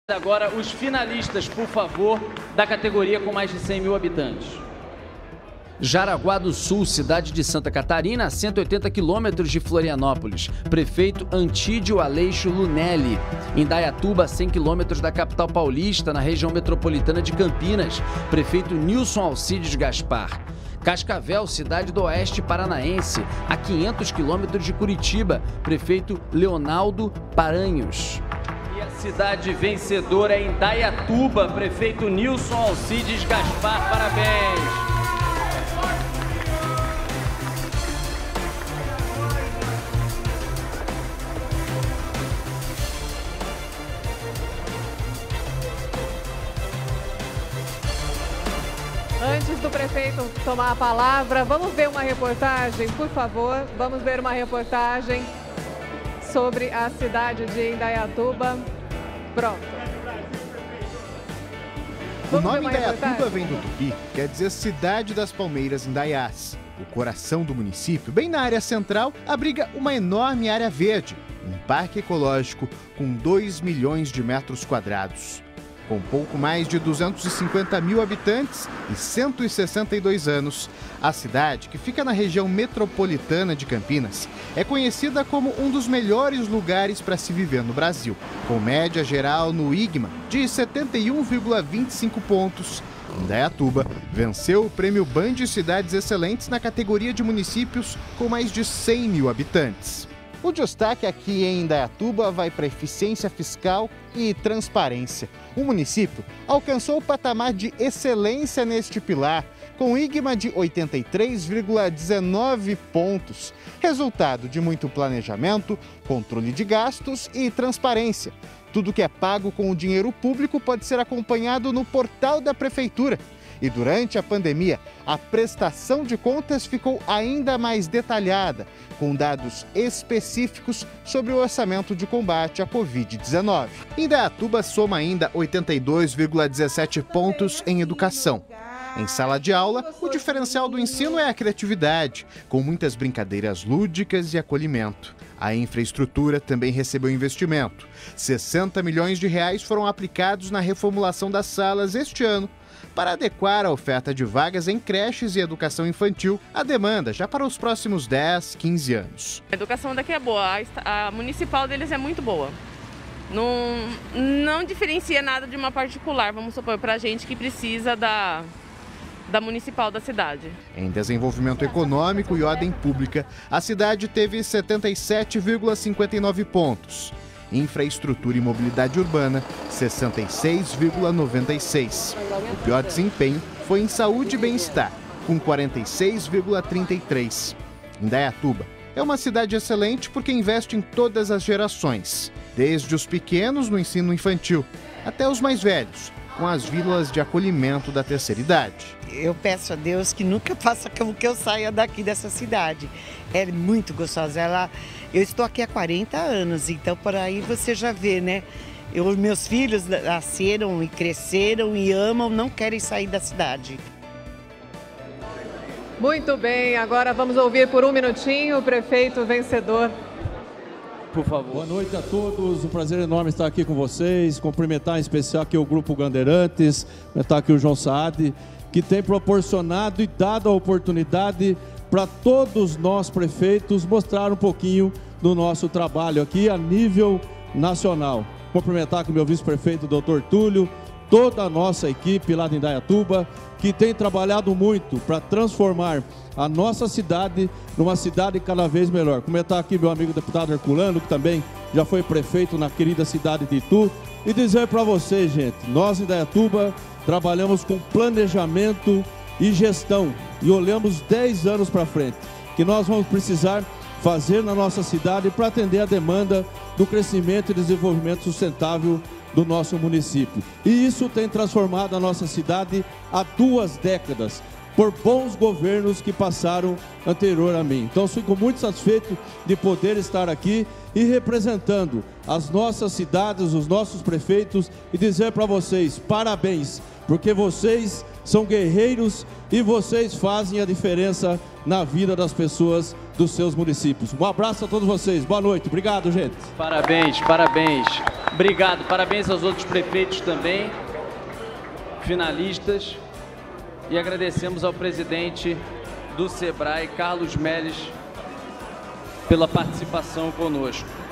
Agora, os finalistas, por favor, da categoria com mais de 100 mil habitantes. Jaraguá do Sul, cidade de Santa Catarina, a 180 quilômetros de Florianópolis. Prefeito Antídio Aleixo Lunelli. Indaiatuba, a 100 quilômetros da capital paulista, na região metropolitana de Campinas. Prefeito Nilson Alcides Gaspar. Cascavel, cidade do oeste paranaense, a 500 quilômetros de Curitiba. Prefeito Leonardo Paranhos. E a cidade vencedora é Indaiatuba, prefeito Nilson Alcides Gaspar. Parabéns! Antes do prefeito tomar a palavra, vamos ver uma reportagem, por favor. Vamos ver uma reportagem sobre a cidade de Indaiatuba. Pronto. O nome Indaiatuba vem do tupi, quer dizer Cidade das Palmeiras Indaiás. O coração do município, bem na área central, abriga uma enorme área verde, um parque ecológico com 2 milhões de metros quadrados. Com pouco mais de 250 mil habitantes e 162 anos, a cidade, que fica na região metropolitana de Campinas, é conhecida como um dos melhores lugares para se viver no Brasil. Com média geral no IGMA de 71,25 pontos, Indaiatuba venceu o prêmio Band Cidades Excelentes na categoria de municípios com mais de 100 mil habitantes. O destaque aqui em Indaiatuba vai para eficiência fiscal e transparência. O município alcançou o patamar de excelência neste pilar, com IGMA de 83,19 pontos, resultado de muito planejamento, controle de gastos e transparência. Tudo que é pago com o dinheiro público pode ser acompanhado no portal da Prefeitura. E durante a pandemia, a prestação de contas ficou ainda mais detalhada, com dados específicos sobre o orçamento de combate à Covid-19. Indaiatuba soma ainda 82,17 pontos em educação. Em sala de aula, o diferencial do ensino é a criatividade, com muitas brincadeiras lúdicas e acolhimento. A infraestrutura também recebeu investimento. 60 milhões de reais foram aplicados na reformulação das salas este ano, para adequar a oferta de vagas em creches e educação infantil à demanda já para os próximos 10, 15 anos. A educação daqui é boa, a municipal deles é muito boa. Não diferencia nada de uma particular, vamos supor, para a gente que precisa da municipal da cidade. Em desenvolvimento econômico e ordem pública, a cidade teve 77,59 pontos. Infraestrutura e mobilidade urbana, 66,96. O pior desempenho foi em saúde e bem-estar, com 46,33. Indaiatuba é uma cidade excelente porque investe em todas as gerações, desde os pequenos no ensino infantil até os mais velhos, com as vilas de acolhimento da terceira idade. Eu peço a Deus que nunca faça com que eu saia daqui dessa cidade. É muito gostosa. Eu estou aqui há 40 anos, então por aí você já vê, né? Meus filhos nasceram e cresceram e amam, não querem sair da cidade. Muito bem, agora vamos ouvir por um minutinho o prefeito vencedor. Por favor. Boa noite a todos, um prazer enorme estar aqui com vocês, cumprimentar em especial aqui o Grupo Bandeirantes, cumprimentar aqui o João Saad, que tem proporcionado e dado a oportunidade para todos nós prefeitos mostrar um pouquinho do nosso trabalho aqui a nível nacional. Cumprimentar com o meu vice-prefeito, Dr. Túlio, toda a nossa equipe lá de Indaiatuba, que tem trabalhadu muito para transformar a nossa cidade numa cidade cada vez melhor. Comentar aqui meu amigo deputado Herculano, que também já foi prefeito na querida cidade de Itu, e dizer para vocês, gente, nós em Indaiatuba trabalhamos com planejamento e gestão e olhamos 10 anos para frente, que nós vamos precisar fazer na nossa cidade para atender a demanda do crescimento e desenvolvimento sustentável do nosso município. E isso tem transformado a nossa cidade há 2 décadas, por bons governos que passaram anterior a mim. Então, fico muito satisfeito de poder estar aqui e representando as nossas cidades, os nossos prefeitos, e dizer para vocês, parabéns, porque vocês são guerreiros e vocês fazem a diferença na vida das pessoas dos seus municípios. Um abraço a todos vocês, boa noite, obrigado, gente. Parabéns, parabéns. Obrigado. Parabéns aos outros prefeitos também, finalistas. E agradecemos ao presidente do SEBRAE, Carlos Melles, pela participação conosco.